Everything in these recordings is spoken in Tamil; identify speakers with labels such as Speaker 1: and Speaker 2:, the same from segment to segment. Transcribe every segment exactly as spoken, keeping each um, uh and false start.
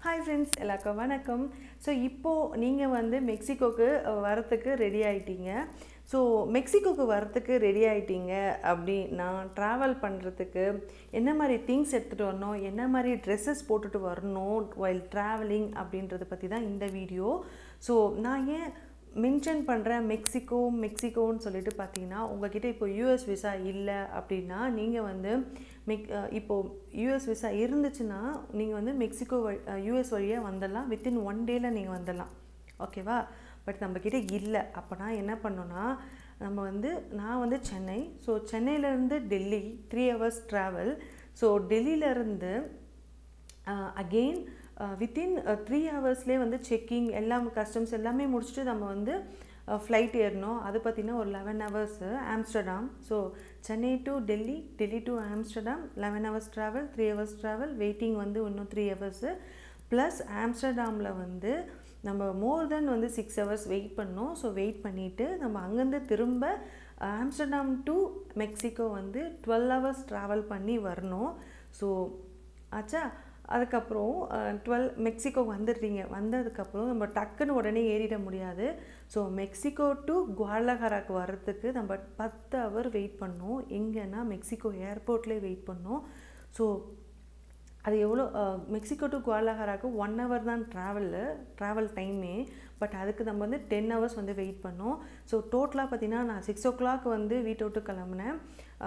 Speaker 1: Hi friends, எல்லாருக்கும் வணக்கம். ஸோ இப்போது நீங்கள் வந்து மெக்சிகோக்கு வரத்துக்கு ரெடி ஆகிட்டீங்க. ஸோ மெக்சிகோக்கு வரத்துக்கு ரெடி ஆகிட்டீங்க அப்படின்னா ட்ராவல் பண்ணுறதுக்கு என்ன மாதிரி திங்ஸ் எடுத்துகிட்டு வரணும், என்ன மாதிரி ட்ரெஸ்ஸஸ் போட்டுட்டு வரணும் வைல் ட்ராவலிங் அப்படின்றத பற்றி தான் இந்த வீடியோ. ஸோ நான் ஏன் மென்ஷன் பண்ணுறேன் மெக்சிகோ மெக்சிகோன்னு சொல்லிட்டு பார்த்தீங்கன்னா, உங்கள்கிட்ட இப்போ யூஎஸ் விசா இல்லை அப்படின்னா நீங்கள் வந்து மெக் இப்போது யூஎஸ் விசா இருந்துச்சுன்னா நீங்கள் வந்து மெக்சிகோ வழி யூஎஸ் வழியாக வந்துடலாம். வித்தின் ஒன் டேயில் நீங்கள் வந்துடலாம், ஓகேவா? பட் நம்மக்கிட்ட இல்லை. அப்போ நான் என்ன பண்ணோன்னா, நம்ம வந்து நான் வந்து சென்னை, ஸோ சென்னையிலேருந்து Delhi three hours travel. So டெல்லியிலேருந்து அகெயின் வித்தின் த்ரீ ஹவர்ஸ்லேயே வந்து செக்கிங் எல்லாம் கஸ்டம்ஸ் எல்லாமே முடிச்சுட்டு நம்ம வந்து ஃப்ளைட் ஏறணும். அது பார்த்திங்கன்னா ஒரு eleven hours Amsterdam. So Chennai to Delhi, Delhi to Amsterdam, eleven hours travel, three hours travel, waiting வந்து இன்னும் த்ரீ ஹவர்ஸு ப்ளஸ் ஆம்ஸ்டர்டாமில் வந்து நம்ம மோர் தென் வந்து சிக்ஸ் ஹவர்ஸ் வெயிட் பண்ணோம். ஸோ வெயிட் பண்ணிவிட்டு நம்ம அங்கேருந்து திரும்ப ஆம்ஸ்டர்டாம் டு மெக்சிகோ வந்து டுவெல் ஹவர்ஸ் ட்ராவல் பண்ணி வரணும். ஸோ ஆச்சா, அதுக்கப்புறம் டுவெல் மெக்சிகோ வந்துடுறீங்க. வந்ததுக்கப்புறம் நம்ம டக்குன்னு உடனே ஏறிட முடியாது. ஸோ மெக்சிகோ டு குவாடலஹராக்கு வர்றதுக்கு நம்ம பத்து ஹவர் வெயிட் பண்ணோம். எங்கன்னா மெக்சிகோ ஏர்போர்ட்லேயே வெயிட் பண்ணோம். ஸோ அது எவ்வளோ, மெக்சிகோ டு குவாடலஹராக்கு ஒன் ஹவர் தான் ட்ராவலு ட்ராவல் டைமே. பட் அதுக்கு நம்ம வந்து டென் ஹவர்ஸ் வந்து வெயிட் பண்ணோம். ஸோ டோட்டலாக பார்த்திங்கன்னா நான் சிக்ஸ் ஓ கிளாக் வந்து வீட்டை விட்டு கிளம்புனேன்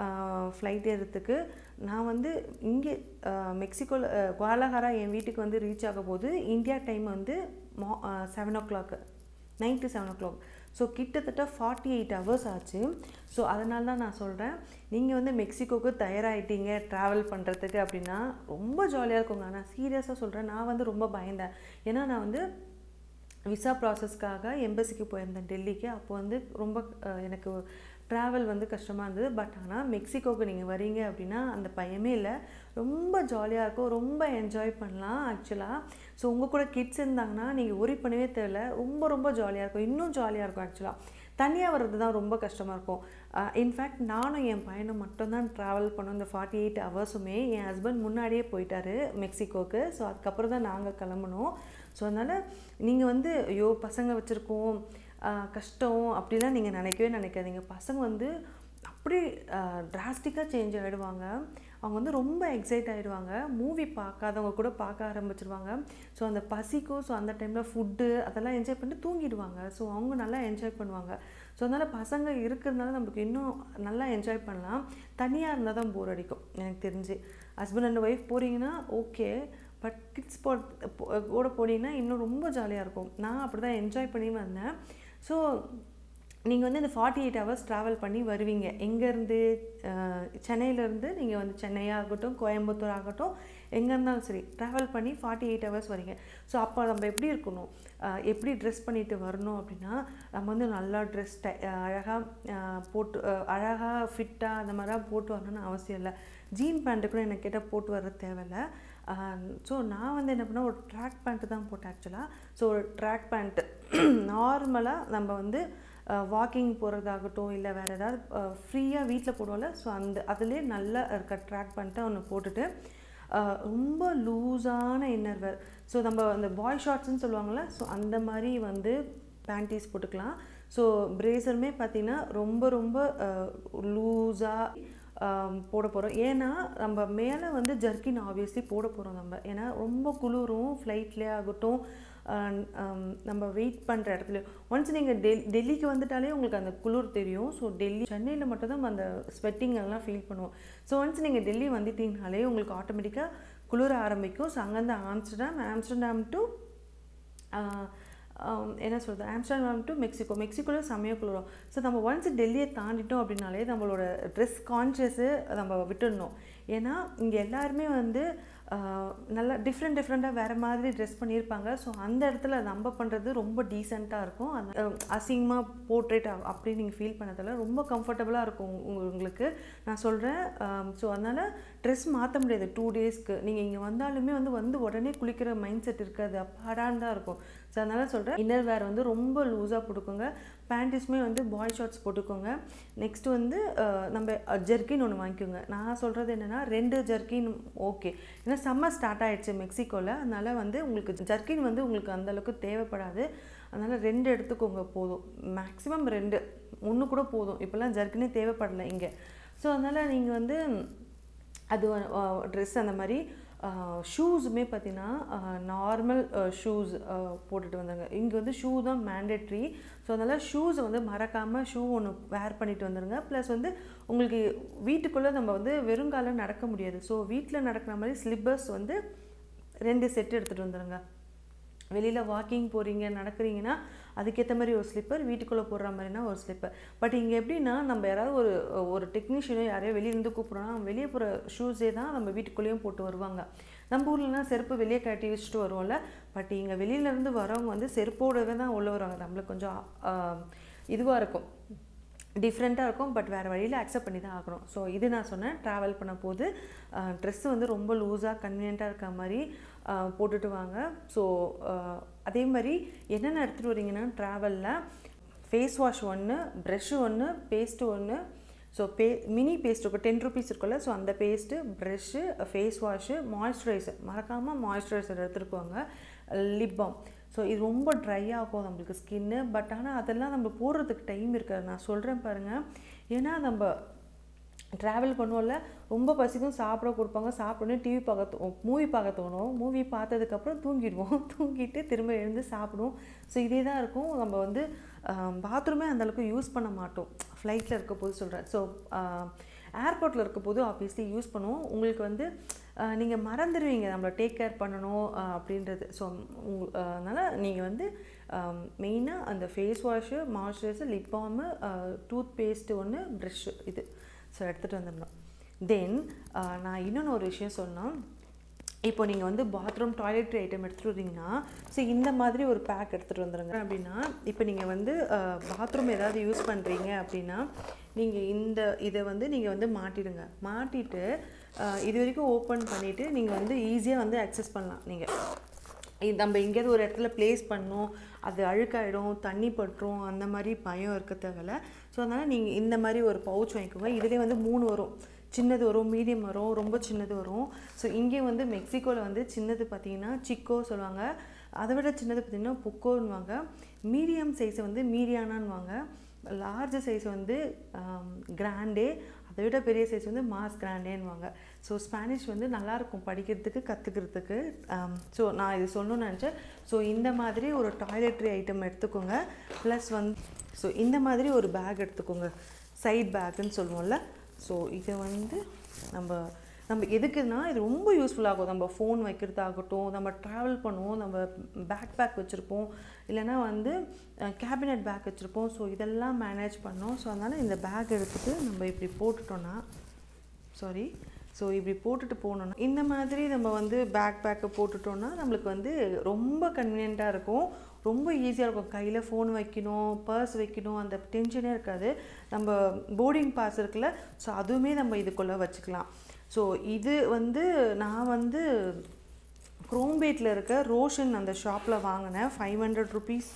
Speaker 1: ஃப்ளைட் ஏறதுக்கு. நான் வந்து இங்கே மெக்சிகோவில் குவாடலஹரா என் வீட்டுக்கு வந்து ரீச் ஆக போது இந்தியா டைம் வந்து மா seven o'clock night seven o'clock. So கிட்டத்தட்ட ஃபார்ட்டி எயிட் ஹவர்ஸ் ஆச்சு. ஸோ அதனால தான் நான் சொல்கிறேன், நீங்கள் வந்து மெக்சிகோவுக்கு தயாராகிட்டீங்க ட்ராவல் பண்ணுறதுக்கு அப்படின்னா ரொம்ப ஜாலியாக இருக்குங்க. நான் சீரியஸாக சொல்கிறேன், நான் வந்து ரொம்ப பயந்தேன். ஏன்னா நான் வந்து விசா ப்ராசஸ்க்காக எம்பசிக்கு போயிருந்தேன் டெல்லிக்கு. அப்போ வந்து ரொம்ப எனக்கு ட்ராவல் வந்து கஷ்டமாக இருந்தது. பட் ஆனால் மெக்சிகோவுக்கு நீங்கள் வரீங்க அப்படின்னா அந்த பயமே இல்லை, ரொம்ப ஜாலியாக இருக்கும், ரொம்ப என்ஜாய் பண்ணலாம் ஆக்சுவலாக. ஸோ உங்கள் கூட கிட்ஸ் இருந்தாங்கன்னா நீங்கள் ஒரி பண்ணவே தேவையில்ல, ரொம்ப ரொம்ப ஜாலியாக இருக்கும், இன்னும் ஜாலியாக இருக்கும் ஆக்சுவலாக. தனியாக வர்றது தான் ரொம்ப கஷ்டமாக இருக்கும். இன்ஃபேக்ட் நானும் என் பையனும் மட்டும்தான் ட்ராவல் பண்ணோம் இந்த ஃபார்ட்டி எயிட் ஹவர்ஸுமே. என் ஹஸ்பண்ட் முன்னாடியே போயிட்டார் மெக்சிகோவுக்கு. ஸோ அதுக்கப்புறம் தான் நாங்கள் கிளம்பணும். ஸோ அதனால் நீங்கள் வந்து ஐயோ பசங்க வச்சுருக்கோம் கஷ்டம் அப்படிலாம் நீங்கள் நினைக்கவே நினைக்காதீங்க. பசங்க வந்து அப்படி டிராஸ்டிக்காக சேஞ்ச் ஆகிடுவாங்க. அவங்க வந்து ரொம்ப எக்ஸைட் ஆகிடுவாங்க. மூவி பார்க்காதவங்க கூட பார்க்க ஆரம்பிச்சிருவாங்க. ஸோ அந்த பசிக்கும், ஸோ அந்த டைமில் ஃபுட்டு அதெல்லாம் என்ஜாய் பண்ணிட்டு தூங்கிடுவாங்க. ஸோ அவங்க நல்லா என்ஜாய் பண்ணுவாங்க. ஸோ அதனால் பசங்க இருக்கிறதுனால நமக்கு இன்னும் நல்லா என்ஜாய் பண்ணலாம். தனியாக இருந்தால் தான் போர் அடிக்கும் எனக்கு தெரிஞ்சு. ஹஸ்பண்ட் அண்ட் ஒய்ஃப் போகிறீங்கன்னா ஓகே, பட் கிட்ஸ் போ கூட போனீங்கன்னா இன்னும் ரொம்ப ஜாலியாக இருக்கும். நான் அப்படி தான் என்ஜாய் பண்ணி வந்தேன். ஸோ நீங்கள் வந்து இந்த ஃபார்ட்டி எயிட் ஹவர்ஸ் ட்ராவல் பண்ணி வருவீங்க. எங்கேருந்து, சென்னையிலேருந்து நீங்கள் வந்து சென்னையாகட்டும் கோயம்புத்தூர் ஆகட்டும் எங்கே இருந்தாலும் சரி ட்ராவல் பண்ணி ஃபார்ட்டி எயிட் ஹவர்ஸ் வரீங்க. ஸோ அப்போ நம்ம எப்படி இருக்கணும், எப்படி ட்ரெஸ் பண்ணிட்டு வரணும் அப்படின்னா, நம்ம வந்து நல்லா ட்ரெஸ் டை அழகாக போட்டு அழகாக ஃபிட்டாக அந்த மாதிரிலாம் போட்டு வரணும்னு அவசியம் இல்லை. ஜீன் பேண்ட்டு கூட எனக்கு கேட்டால் போட்டு வர தேவையில்லை. ஸோ நான் வந்து என்ன பண்ணேன், ஒரு ட்ராக் பேண்ட்டு தான் போட்டேன் ஆக்சுவலாக. ஸோ ஒரு ட்ராக் பேண்ட்டு நார்மலாக நம்ம வந்து வாக்கிங் போகிறதாகட்டும் இல்லை வேறு ஏதாவது ஃப்ரீயாக வீட்டில் போடுவோம்ல, ஸோ அந்த அதுலேயே நல்லா இருக்க ட்ராக் பேண்ட்டை ஒன்று போட்டுட்டு ரொம்ப லூஸான இன்னர்வேர், ஸோ நம்ம அந்த பாய் ஷார்ட்ஸ்ன்னு சொல்லுவாங்கள்ல, ஸோ அந்த மாதிரி வந்து பேண்டீஸ் போட்டுக்கலாம். ஸோ பிரேசருமே பார்த்திங்கன்னா ரொம்ப ரொம்ப லூஸாக போட போகிறோம். ஏன்னா நம்ம மேலே வந்து ஜர்க்கின் ஆப்வியஸ்லி போட போகிறோம் நம்ம. ஏன்னா ரொம்ப குளிரும் ஃப்ளைட்லேயே ஆகட்டும், நம்ம வெயிட் பண்ணுற இடத்துல. ஒன்ஸ் நீங்கள் டெல் டெல்லிக்கு வந்துட்டாலே உங்களுக்கு அந்த குளிர் தெரியும். ஸோ டெல்லி சென்னையில் மட்டும் தான் அந்த ஸ்வெட்டிங் எல்லாம் ஃபீல் பண்ணுவோம். ஸோ ஒன்ஸ் நீங்கள் டெல்லி வந்துட்டீங்கனாலே உங்களுக்கு ஆட்டோமேட்டிக்காக குளிர ஆரம்பிக்கும். ஸோ அங்கேருந்து ஆம்ஸ்டர்டாம் ஆம்ஸ்டர்டாம் டு என்ன சொல்கிறது ஆம்ஸ்டர்டாம் டு மெக்சிகோ மெக்சிகோவில் செம்மையாக குளிரும். ஸோ நம்ம ஒன்ஸ் டெல்லியை தாண்டிட்டோம் அப்படின்னாலே நம்மளோட ட்ரெஸ் கான்ஷியஸு நம்ம விட்டுடணும். ஏன்னா இங்கே எல்லாருமே வந்து நல்லா டிஃப்ரெண்ட் டிஃப்ரெண்ட்டாக வேறு மாதிரி ட்ரெஸ் பண்ணியிருப்பாங்க. ஸோ அந்த இடத்துல நம்ம பண்ணுறது ரொம்ப டீசெண்டாக இருக்கும். அந்த அசிங்கமாக போர்ட்ரேட் அப்படி நீங்கள் ஃபீல் பண்ணதில்ல, ரொம்ப கம்ஃபர்டபுளாக இருக்கும் உங்களுக்கு நான் சொல்கிறேன். ஸோ அதனால் ட்ரெஸ் மாற்ற முடியாது டூ டேஸ்க்கு. நீங்கள் இங்கே வந்தாலுமே வந்து வந்து உடனே குளிக்கிற மைண்ட் செட் இருக்காது, அப்பாடான்னு தான் இருக்கும். ஸோ அதனால் சொல்கிறேன், இன்னர் வேர் வந்து ரொம்ப லூஸாக போட்டுக்கோங்க. பேண்டிஸுமே வந்து பாய் ஷார்ட்ஸ் போட்டுக்கோங்க. நெக்ஸ்ட்டு வந்து நம்ம ஜெர்கின் ஒன்று வாங்கிக்கோங்க. நான் சொல்கிறது என்னென்னா ரெண்டு ஜெர்கின் ஓகே. ஏன்னா சம்மர் ஸ்டார்ட் ஆகிடுச்சு மெக்சிகோவில். அதனால் வந்து உங்களுக்கு ஜர்க்கின் வந்து உங்களுக்கு அந்தளவுக்கு தேவைப்படாது. அதனால் ரெண்டு எடுத்துக்கோங்க போதும், மேக்ஸிமம் ரெண்டு, ஒன்று கூட போதும். இப்போல்லாம் ஜர்க்கினே தேவைப்படலை இங்கே. ஸோ அதனால் நீங்கள் வந்து அது ட்ரெஸ் அந்த மாதிரி ஷூஸுமே பார்த்திங்கன்னா நார்மல் ஷூஸ் போட்டுட்டு வந்தாங்க. இங்கே வந்து ஷூ தான் மேண்டேட்ரி. ஸோ அதனால் ஷூஸை வந்து மறக்காமல் ஷூ ஒன்று வேர் பண்ணிட்டு வந்துடுங்க. ப்ளஸ் வந்து உங்களுக்கு வீட்டுக்குள்ளே நம்ம வந்து வெறுங்காலம் நடக்க முடியாது. ஸோ வீட்டில் நடக்கிற மாதிரி ஸ்லிப்பர்ஸ் வந்து ரெண்டு செட்டு எடுத்துகிட்டு வந்துடுங்க. வெளியில் வாக்கிங் போகிறீங்க நடக்கிறீங்கன்னா அதுக்கேற்ற மாதிரி ஒரு ஸ்லிப்பர், வீட்டுக்குள்ளே போடுற மாதிரினா ஒரு ஸ்லிப்பர். பட் இங்கே எப்படின்னா நம்ம யாராவது ஒரு ஒரு டெக்னீஷியனோ யாரையோ வெளியிலேருந்து கூப்பிட்றோன்னா வெளியே போகிற ஷூஸே தான் நம்ம வீட்டுக்குள்ளேயும் போட்டு வருவாங்க. நம்ம ஊர்லலாம் செருப்பு வெளியே கட்டி வச்சுட்டு வருவோம்ல. பட் இங்கே வெளியிலேருந்து வரவங்க வந்து செருப்போடவே தான் உள்ள வருவாங்க. நம்மளுக்கு கொஞ்சம் இதுவாக இருக்கும், டிஃப்ரெண்ட்டாக இருக்கும். பட் வேறு வழியில் அக்செப்ட் பண்ணி தான் ஆகணும். ஸோ இது நான் சொன்னேன், ட்ராவல் பண்ண போது ட்ரெஸ்ஸு வந்து ரொம்ப லூஸாக கன்வீனியண்ட்டாக இருக்க மாதிரி போட்டுட்டு வாங்க. ஸோ அதே மாதிரி என்னென்ன எடுத்துகிட்டு வரீங்கன்னா ட்ராவலில் ஃபேஸ் வாஷ் ஒன்று, ப்ரெஷ்ஷு ஒன்று, பேஸ்ட்டு ஒன்று. ஸோ பே மினி பேஸ்ட் இருக்கும், டென் ருபீஸ் இருக்குல்ல. ஸோ அந்த paste, brush, face wash, moisturiser மறக்காமல் மாய்ஸ்சரைசர் எடுத்துகிட்டு போங்க, லிப் பாம். ஸோ இது ரொம்ப ட்ரை ஆகும் நம்மளுக்கு ஸ்கின்னு. பட் ஆனால் அதெல்லாம் நம்ம போடுறதுக்கு டைம் இருக்காது. நான் சொல்கிறேன் பாருங்கள். ஏன்னா நம்ம ட்ராவல் பண்ணுவோம்ல, ரொம்ப பசிக்கும், சாப்பிட கொடுப்பாங்க, சாப்பிடனே டிவி பார்க்க மூவி பார்க்க தோணும். மூவி பார்த்ததுக்கப்புறம் தூங்கிடுவோம். தூங்கிட்டு திரும்ப எழுந்து சாப்பிடுவோம். ஸோ இதே தான் இருக்கும். நம்ம வந்து பாத்ரூமே அந்தளவுக்கு யூஸ் பண்ண மாட்டோம் ஃப்ளைட்டில் இருக்க போது சொல்கிறேன். ஸோ ஏர்போர்ட்டில் இருக்க போது ஆப்வியஸ்லி யூஸ் பண்ணுவோம். உங்களுக்கு வந்து நீங்கள் மறந்துடுவீங்க நம்மளை டேக் கேர் பண்ணணும் அப்படின்றது. ஸோ அதனால் நீங்கள் வந்து மெயினாக அந்த face wash, moisturiser, lip balm, toothpaste ஒன்று, ப்ரெஷ்ஷு, இது ஸோ எடுத்துகிட்டு வந்துடணும். தென் நான் இன்னொன்று ஒரு விஷயம் சொன்னேன். இப்போ நீங்கள் வந்து பாத்ரூம் டாய்லெட்ரி ஐட்டம் எடுத்துகிட்டு வரீங்கன்னா ஸோ இந்த மாதிரி ஒரு பேக் எடுத்துகிட்டு வந்துடுங்க. அப்படின்னா இப்போ நீங்கள் வந்து பாத்ரூம் ஏதாவது யூஸ் பண்ணுறீங்க அப்படின்னா நீங்கள் இந்த இதை வந்து நீங்கள் வந்து மாட்டிடுங்க. மாட்டிட்டு இது வரைக்கும் ஓப்பன் பண்ணிவிட்டு நீங்கள் வந்து ஈஸியாக வந்து அக்சஸ் பண்ணலாம். நீங்கள் நம்ம எங்கேயாவது ஒரு இடத்துல ப்ளேஸ் பண்ணணும், அது அழுக்காயிடும், தண்ணி பட்டுரும், அந்த மாதிரி பயம் இருக்க தேவையில்ல. ஸோ அதனால் நீங்கள் இந்த மாதிரி ஒரு பவுச் வாங்கிக்கோங்க. இதிலே வந்து மூணு வரும், சின்னது வரும், மீடியம் வரும், ரொம்ப சின்னது வரும். ஸோ இங்கே வந்து மெக்சிகோவில் வந்து சின்னது பார்த்திங்கன்னா சிக்கோ சொல்லுவாங்க, அதை விட சின்னது பார்த்திங்கன்னா புக்கோன்னுவாங்க. மீடியம் சைஸை வந்து மீடியானான்னுவாங்க. லார்ஜ் சைஸ் வந்து கிராண்டே, அதை விட பெரிய சைஸ் வந்து மாஸ் கிராண்டேன்னுவாங்க. ஸோ ஸ்பானிஷ் வந்து நல்லாயிருக்கும் படிக்கிறதுக்கு, கற்றுக்கிறதுக்கு. ஸோ நான் இது சொல்லணும்னு நினச்சேன். ஸோ இந்த மாதிரி ஒரு டாய்லெட்ரி ஐட்டம் எடுத்துக்கோங்க. ப்ளஸ் வந்து ஸோ இந்த மாதிரி ஒரு பேக் எடுத்துக்கோங்க, சைட் பேக்குன்னு சொல்லுவோம்ல. ஸோ இதை வந்து நம்ம நம்ம எதுக்குன்னா இது ரொம்ப யூஸ்ஃபுல்லாகும். நம்ம ஃபோன் வைக்கிறதாகட்டும், நம்ம ட்ராவல் பண்ணுவோம், நம்ம பேக் பேக் வச்சுருப்போம், இல்லைனா வந்து கேபினட் பேக் வச்சுருப்போம். ஸோ இதெல்லாம் மேனேஜ் பண்ணோம். ஸோ அதனால் இந்த பேக் எடுத்துகிட்டு நம்ம இப்படி போட்டுட்டோன்னா சாரி ஸோ இப்படி போட்டுட்டு போனோன்னா இந்த மாதிரி நம்ம வந்து பேக் பேக்கை போட்டுட்டோன்னா நம்மளுக்கு வந்து ரொம்ப கன்வீனியண்ட்டாக இருக்கும், ரொம்ப ஈஸியாக இருக்கும். கையில் ஃபோன் வைக்கணும், பர்ஸ் வைக்கணும், அந்த டென்ஷனே இருக்காது. நம்ம போர்டிங் பாஸ் இருக்குல்ல, ஸோ அதுவுமே நம்ம இதுக்குள்ளே வச்சுக்கலாம். ஸோ இது வந்து நான் வந்து குரோம்பேட்டில் இருக்க ரோஷன் அந்த ஷாப்பில் வாங்கினேன். Five hundred rupees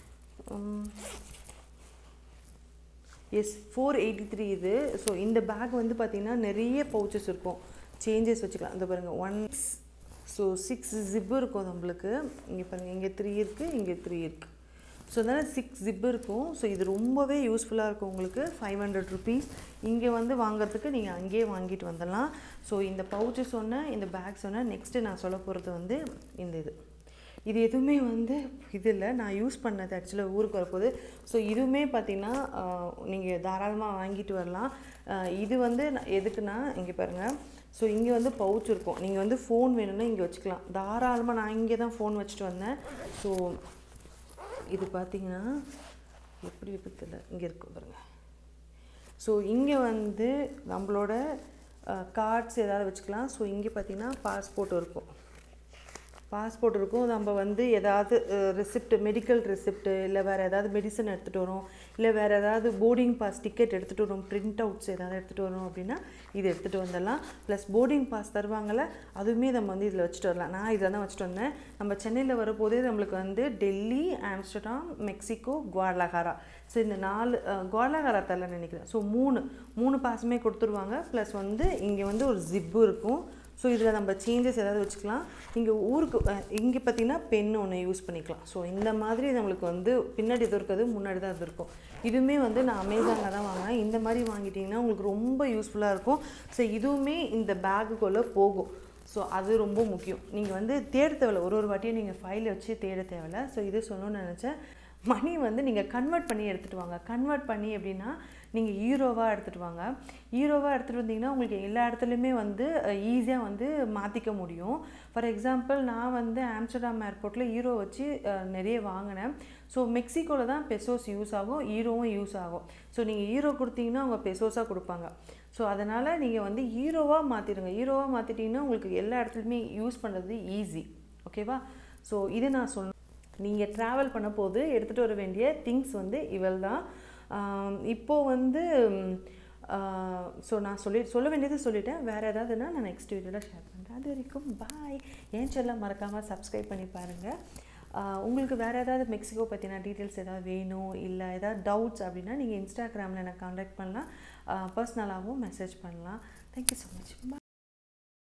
Speaker 1: yes four eighty three இது. ஸோ இந்த பேக் வந்து பார்த்திங்கன்னா நிறைய பவுச்சஸ் இருக்கும், சேஞ்சஸ் வச்சுக்கலாம். இந்த பாருங்கள், ஒன் ஸோ சிக்ஸ் ஜிப்பு இருக்கும் நம்மளுக்கு. இங்கே பாருங்கள், இங்கே த்ரீ இருக்குது, இங்கே த்ரீ இருக்குது. ஸோ அதனால் சிக்ஸ் ஜிப்பு இருக்கும். ஸோ இது ரொம்பவே யூஸ்ஃபுல்லாக இருக்கும் உங்களுக்கு. ஃபைவ் ஹண்ட்ரட் ருபீஸ் இங்கே வந்து வாங்கிறதுக்கு நீங்கள் அங்கேயே வாங்கிட்டு வந்துடலாம். ஸோ இந்த பவுச்சு சொன்னேன், இந்த பேக் சொன்னேன். நெக்ஸ்ட்டு நான் சொல்ல போகிறது வந்து இந்த இது இது எதுவுமே வந்து இது இல்லை, நான் யூஸ் பண்ணது ஆக்சுவலாக ஊருக்கு வரப்போது. ஸோ இதுவுமே பார்த்திங்கன்னா நீங்கள் தாராளமாக வாங்கிட்டு வரலாம். இது வந்து எதுக்குன்னா இங்கே பாருங்கள், ஸோ இங்கே வந்து பவுச் இருக்கும், நீங்கள் வந்து ஃபோன் வேணும்னா இங்கே வச்சுக்கலாம் தாராளமாக. நான் இங்கே தான் ஃபோன் வச்சுட்டு வந்தேன். ஸோ இது பார்த்திங்கன்னா எப்படி இருக்குதுல்ல, இங்கே இருக்கும் பாருங்கள். ஸோ இங்கே வந்து நம்மளோட கார்ட்ஸ் ஏதாவது வச்சுக்கலாம். ஸோ இங்கே பார்த்திங்கன்னா பாஸ்போர்ட் இருக்கும், பாஸ்போர்ட் இருக்கும். நம்ம வந்து ஏதாவது ரெசிப்ட், மெடிக்கல் ரெசிப்ட்டு, இல்லை வேறு ஏதாவது மெடிசன் எடுத்துகிட்டு வரோம், இல்லை வேறு ஏதாவது போர்டிங் பாஸ் டிக்கெட் எடுத்துகிட்டு வரோம், பிரிண்ட் அவுட்ஸ் ஏதாவது எடுத்துகிட்டு வரோம் அப்படின்னா இது எடுத்துகிட்டு வந்துடலாம். ப்ளஸ் போர்டிங் பாஸ் தருவாங்கள்ல, அதுவுமே நம்ம வந்து இதில் வச்சுட்டு வரலாம். நான் இதில் தான் வச்சுட்டு வந்தேன். நம்ம சென்னையில் வரப்போதே நம்மளுக்கு வந்து Delhi, Amsterdam, Mexico, Guadalajara. So இந்த நாலு குவாடலஹாரா தரல நினைக்கிறேன். ஸோ மூணு மூணு பாஸுமே கொடுத்துருவாங்க. ப்ளஸ் வந்து இங்கே வந்து ஒரு ஜிப்பு இருக்கும். ஸோ இதில் நம்ம சேஞ்சஸ் ஏதாவது வச்சுக்கலாம். இங்கே ஊருக்கு இங்கே பார்த்திங்கன்னா பென் ஒன்று யூஸ் பண்ணிக்கலாம். ஸோ இந்த மாதிரி நம்மளுக்கு வந்து பின்னாடி இது இருக்காது, முன்னாடி தான் இது இருக்கும். இதுவுமே வந்து நான் அமேசானில் தான் வாங்கினேன். இந்த மாதிரி வாங்கிட்டிங்கன்னா உங்களுக்கு ரொம்ப யூஸ்ஃபுல்லாக இருக்கும். ஸோ இதுவுமே இந்த பேக்குக்குள்ளே போகும். ஸோ அது ரொம்ப முக்கியம். நீங்கள் வந்து தேட தேவையில்ல, ஒரு ஒரு வாட்டியும் நீங்கள் ஃபைலை வச்சு தேட தேவையில்ல. ஸோ இது சொல்லணும்னு நினச்சேன். மணி வந்து நீங்கள் கன்வெர்ட் பண்ணி எடுத்துகிட்டு வாங்க. கன்வெர்ட் பண்ணி எப்படின்னா நீங்கள் ஈரோவாக எடுத்துகிட்டு வாங்க. ஈரோவாக எடுத்துகிட்டு வந்தீங்கன்னா உங்களுக்கு எல்லா இடத்துலையுமே வந்து ஈஸியாக வந்து மாற்றிக்க முடியும். ஃபார் எக்ஸாம்பிள் நான் வந்து ஆம்ஸ்டர்டாம் ஏர்போர்ட்டில் ஈரோ வச்சு நிறைய வாங்கினேன். ஸோ மெக்சிகோவில் தான் பெசோஸ் யூஸ் ஆகும், ஈரோவும் யூஸ் ஆகும். ஸோ நீங்கள் ஈரோ கொடுத்தீங்கன்னா அவங்க பெசோஸாக கொடுப்பாங்க. ஸோ அதனால் நீங்கள் வந்து ஈரோவாக மாற்றிடுங்க. ஈரோவாக மாற்றிட்டிங்கன்னா உங்களுக்கு எல்லா இடத்துலையுமே யூஸ் பண்ணுறது ஈஸி. ஓகேவா? ஸோ இது நான் சொன்னேன். நீங்கள் ட்ராவல் பண்ண போது எடுத்துகிட்டு வர வேண்டிய திங்ஸ் வந்து இவள் தான். இப்போது வந்து ஸோ நான் சொல்லி சொல்ல வேண்டியது சொல்லிட்டேன். வேறு ஏதாவதுன்னா நான் நெக்ஸ்ட் வீடியோவில் ஷேர் பண்ணுறேன். அது வரைக்கும் பாய். ஏன் சேனலை மறக்காமல் சப்ஸ்கிரைப் பண்ணி பாருங்கள். உங்களுக்கு வேறு ஏதாவது மெக்சிகோ பற்றின டீட்டெயில்ஸ் ஏதாவது வேணும், இல்லை ஏதாவது டவுட்ஸ் அப்படின்னா நீங்கள் இன்ஸ்டாகிராமில் எனக்கு காண்டாக்ட் பண்ணலாம், பர்சனலாகவும் மெசேஜ் பண்ணலாம். Thank you so much. பாய்.